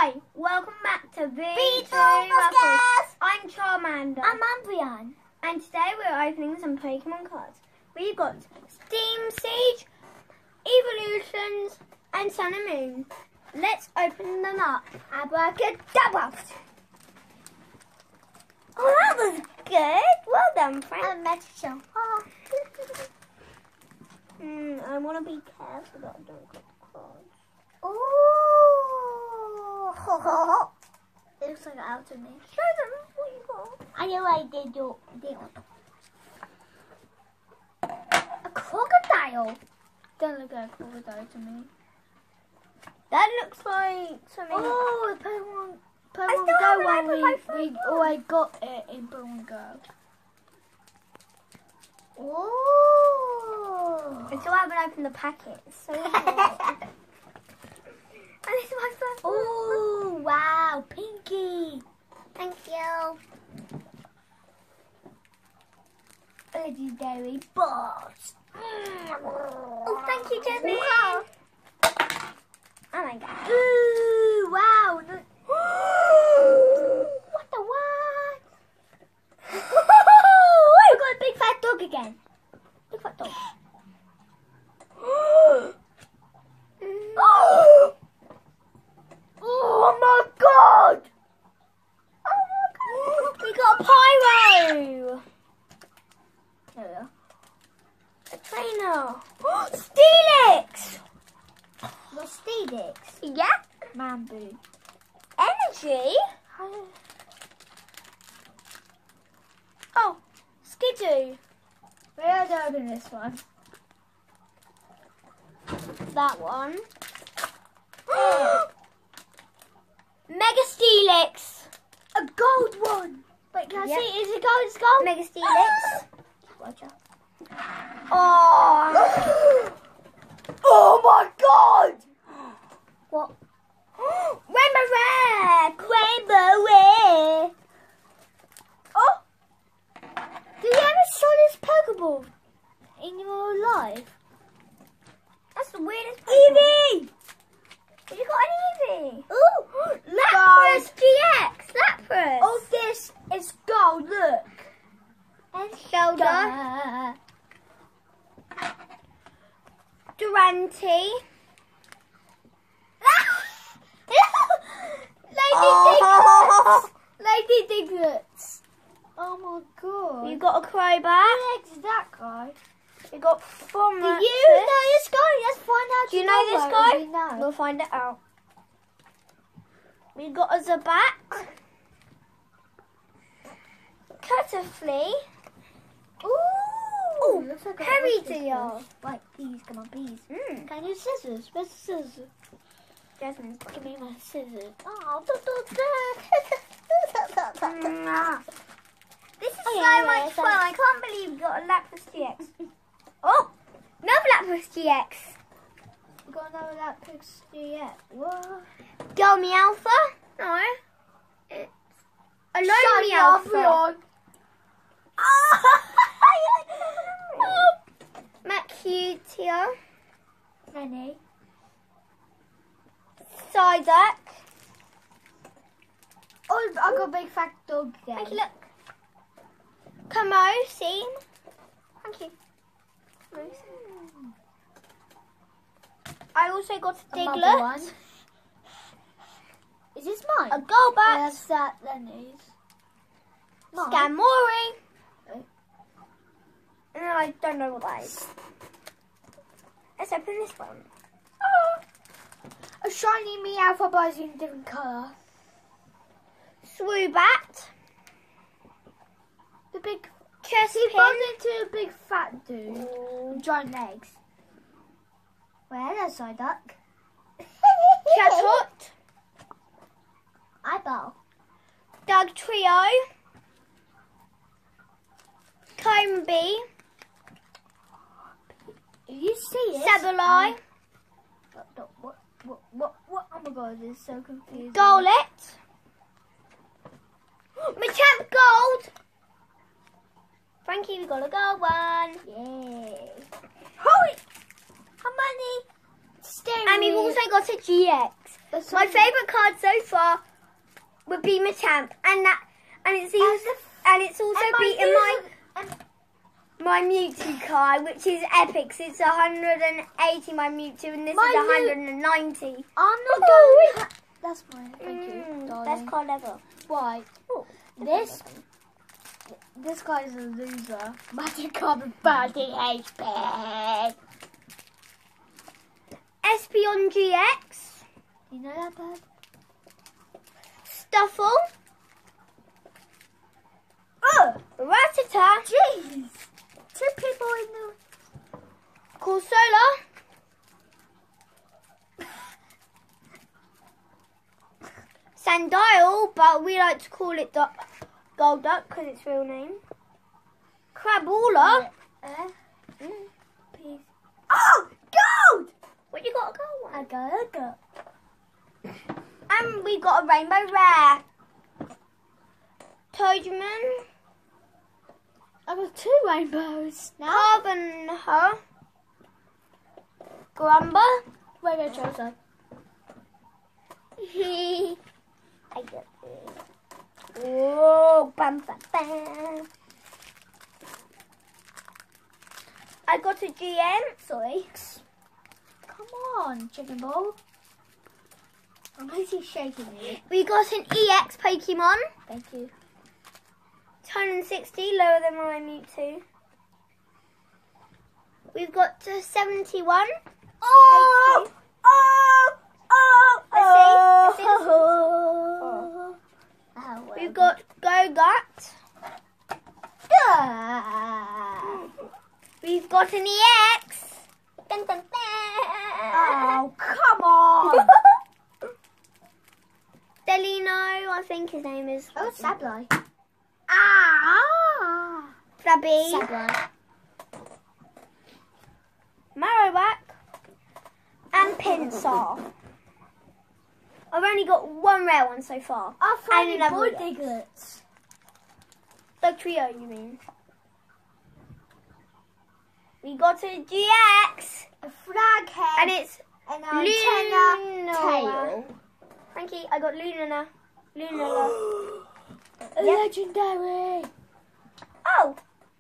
Hi, welcome back to V2 Ruffles. I'm Charmander. I'm Ambrian. And today we're opening some Pokemon cards. We've got Steam Siege, Evolutions, and Sun and Moon. Let's open them up. Abracadabra! Oh, that was good. Well done, Frank. I'm Metro. I want to be careful that I don't cut the cards. Ooh. It looks like out to me. Show them what you got. I know I did do. A crocodile. Don't look like a crocodile to me. That looks like something. Oh, Pokemon still Go haven't one. opened my We phone. I got it in Pokemon Go. Oh. I still haven't opened the packet. It's so hard. And this is my first one. Oh, wow, Pinky. Thank you. Legendary boss. Oh, thank you, Jasmine. Oh my god. Ooh, wow. What the what? I got a big fat dog again. Big fat dog. Oh my god! Oh my god! We got a Pyro! There we go. A trainer! Steelix! The Steedix. Yeah? Mambu. Energy? Oh, Skidoo. Where are I open this one? That one. Mega Steelix! A gold one. Wait, can I Yep. see? Is it gold? It's gold. Mega Steelix. Roger. Oh! Oh my god! What? Rainbow Rare! Rainbow Rare! Oh! Do you ever saw this Pokeball in your life? That's the weirdest Eevee! You got an Eevee? Ooh! Lapras GX! Lapras! Oh, this is gold, look. And shoulder. Durante. Lady Diglets. Oh my god. You got a Crobat. Who the heck is that guy? You got from Do you know this guy? Let's find out. Do you know this guy? We know. We'll find it out. We got a Zubat. Cutterfly. Ooh, looks like Peridea. Right, please, come on, please. Mm. Can you scissors? Where's the scissors? Jasmine's got Give me my scissors. Oh, this is Oh, so yeah, much fun. I can't believe we got a Lapras GX. Oh, another Lapras GX. We got another Lapras GX. What? Dolmy Alpha? No. It's a Lomi Alpha. Macutia. Rennie. Psyduck. Oh, I got a big fat dog there. Thank you, look. Camosi. Thank you. I also got a Another Diglett. one. Is this mine? A Golbat. That's that Rennie's. Mine. Skamori. Okay. And I don't know what that is. Let's open this one. A shiny Meowth, but it's in a different colour. Swoobat. The big. Chespin. He bumped into a big fat dude with giant legs. Where there's Psyduck? Chatot. Eyeball. Doug Trio. Combee. You see it? Sableye. What? Oh my god, this is so confusing. Golett. Machamp Gold. Frankie, we got a gold one. Yay. Holy! How many? And we've also got a GX. My favourite card so far would be Machamp, and it's also beaten my Mewtwo card, which is epic. So it's 180 my Mewtwo, and this is 190. I'm not going. That's mine. Thank you, darling. Best card ever. Why? Oh, This guy is a loser. Magic card with 30 HP. Espeon GX. You know that bird? Stuffle. Oh, Rattata. Jeez. 2 people in the... Corsola. Sandile, but we like to call it Golduck because it's real name. Crabola. Peace. Oh, gold! What you got a gold one? I got a gold. And we got a rainbow rare. Togeman. I got 2 rainbows now. Carvenha. Grumba. Rainbow Charizard. I get it. Oh, bam, bam, bam. I got a GM. Sorry. Come on, chicken ball. I'm actually shaking you. We got an EX Pokemon. Thank you. 160, lower than my Mewtwo. We've got 71. Oh! HP. Let's see. We've got Gogut. We've got an EX. Dun, dun, dun. Oh, come on! Delino, I think his name is. Oh, Sableye. Flabby. Sableye. Marowak. And Pinsir. I've only got 1 rare one so far. I'll find And more another Diglets. The trio, you mean? We got a GX. A frag head. And it's an antenna tail. Thank you. I got Lunala. Lunala. Legendary. Oh.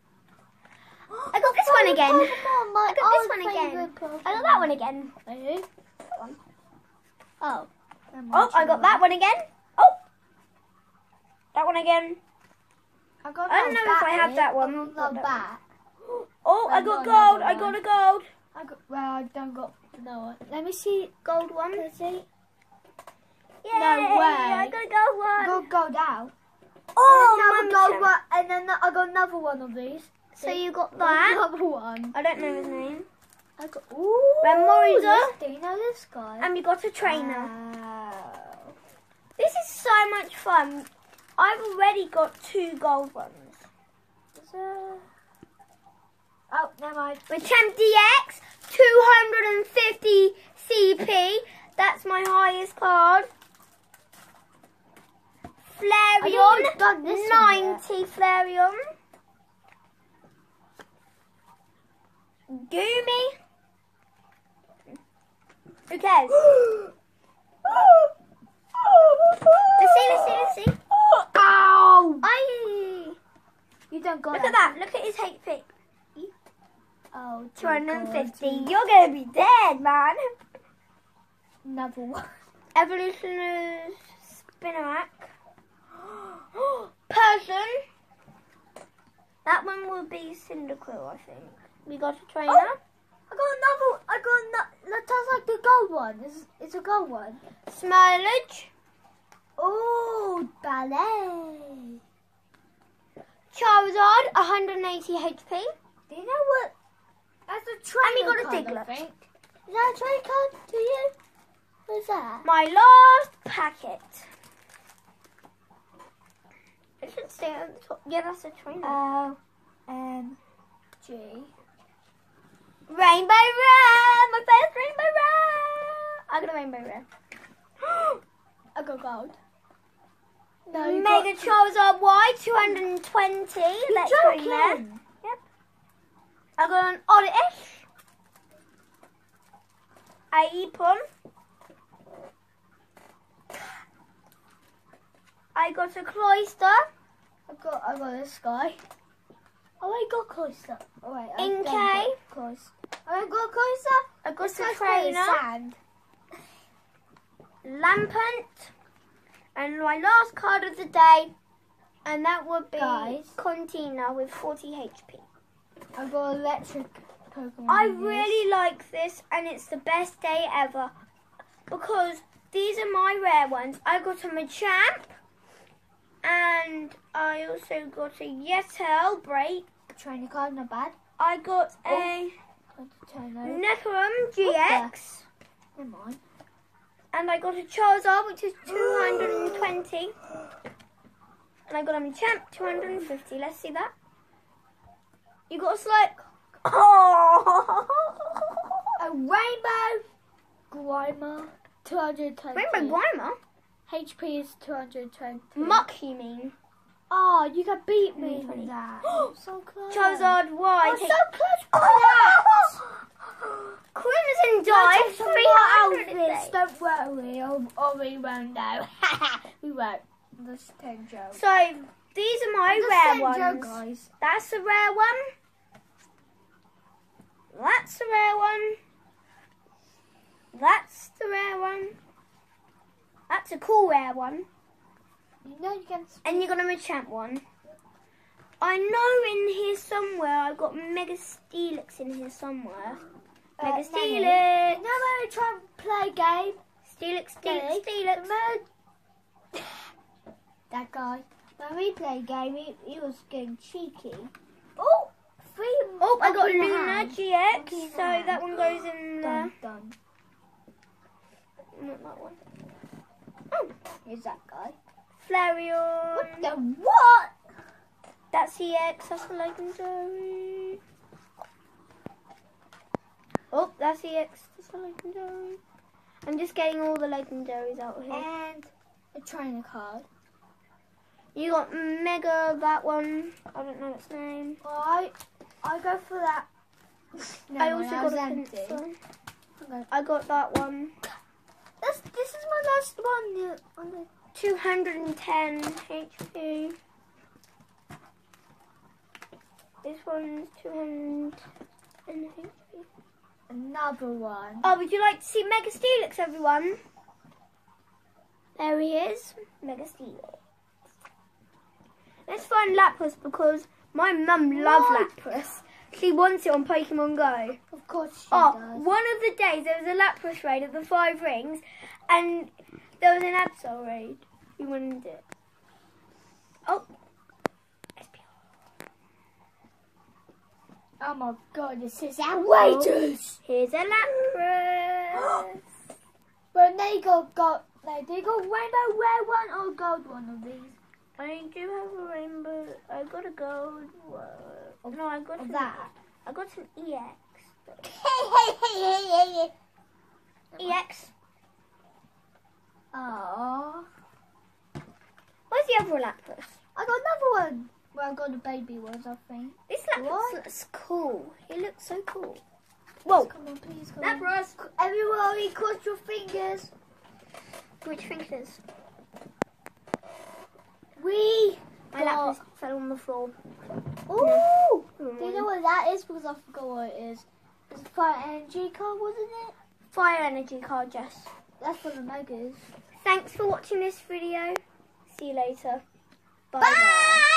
I got this one again. Pokemon, my I got this old one again. favourite Pokemon. I got that one again. Really? That one. Oh. Oh, I got that one again. Oh. That one again. I got I don't know if I have that one. I got no bat. Oh, I got gold. I got a gold. I don't got no one. Let me see. Gold one. Can I see? Yay, No way. I got a gold I one. got gold out. Oh, Another Mum gold one, and then I got another one of these. So you got that. Another one. I don't know his name. I got. Ooh. Remoriza. Do you know this guy? And we got a trainer. Wow. This is so much fun. I've already got 2 gold ones. Oh, never mind. Machamp DX, 250 CP. That's my highest card. Flareon, done this one 90 Flareon. Goomy. Who cares? Let's see. Ow! You don't got Look at that. Look at his HP. Oh, 250. You're going to be dead, man. Another one. Evolutioner's Spinarak. Person. That one will be Cyndaquil, I think. We got a trainer. Oh, I got another. That's like the gold one. It's a gold one. Smilage. Oh, ballet. Charizard, 180 HP. Do you know what? That's a trainer And we got a card, Diglett. I think. Is that a trainer card to you? What's that? My last packet. It should stay on the top. Yeah, that's a trainer. G. Rainbow Rare! My first Rainbow Rare! I got a Rainbow Rare. I got gold. No, you Mega got... Charizard Y, 220. Let's go in there. joking. Yep. I got an Oddish. A Epon. I got a Cloyster. I got this guy. Oh, I got Cloyster. Oh, wait, Inkay. Cloyster. I got Cloyster. I got This a guy's Trainer. sand. Lampant. And my last card of the day. And that would be Guys. Contina with 40 HP. I got electric Pokemon. I in this. really like this, and it's the best day ever because these are my rare ones. I got a Machamp, and I also got a Yetel Break. Trainer card, not bad. I got a Necrom GX, Never mind. and I got a Charizard, which is 220, and I got a Machamp 250. Let's see that. You got a Slurp. Oh! A Rainbow Grimer, 220. Rainbow Grimer? HP is 220. Muck, you mean? Oh, you can beat me 220. with that. So close. Charizard Y. Oh, so close for that. Crimson Don't Dive take some more 300 outfits, today. don't worry, or we won't know. We won't. Let's take Joe. So, these are my rare ones. Guys. That's a rare one. That's a rare one. That's the rare one. That's a cool rare one. You know you can. And you got a Machamp one. I know in here somewhere I've got Mega Steelix in here somewhere. Mega Nanny, Steelix. you know when we try and play a game? Steelix, Nanny, Steelix, Steelix. That guy. When we play a game, he was getting cheeky. Oh, free. Oh, I got Monkey in the Luna hand. GX, Monkey in the so hand. that one goes in there. Done. Not that one. Oh, here's that guy. Flareon. What the what? That's EX, that's a legendary. Oh, that's EX, that's a legendary. I'm just getting all the legendaries out here. And a trainer card. You got Mega, that one. I don't know its name. I go for that. No, I also that got was a empty. pencil. Okay. I got that one. This is my last one. On the 210 HP. This one's 210 HP. another one. Oh, would you like to see Mega Steelix, everyone? There he is, Mega Steelix. Let's find Lapras because my mum loves What? Lapras. She wants it on Pokemon Go. Of course she Oh, does. one of the days there was a Lapras raid at the 5 Rings and there was an Absol raid. We wanted it. Oh. Oh my god, this is outrageous. Here's a Lapras. But they got rainbow rare one or gold one of these. I do have a rainbow. I got a gold one. No, I got That. I got an EX. Hey. EX. Oh. Where's the other Lapras? I got another one. Well, I got the baby ones, I think. This Lapras What? looks cool. He looks so cool. Whoa. Come on, please. Come on. Lapras. Everybody, cross your fingers. Which fingers? My got- Lapras fell on the floor. Ooh! No. Do you know what that is? Because I forgot what it is. It's a fire energy card, wasn't it? Fire energy card, Jess. That's for the megas. Thanks for watching this video. See you later. Bye. Bye!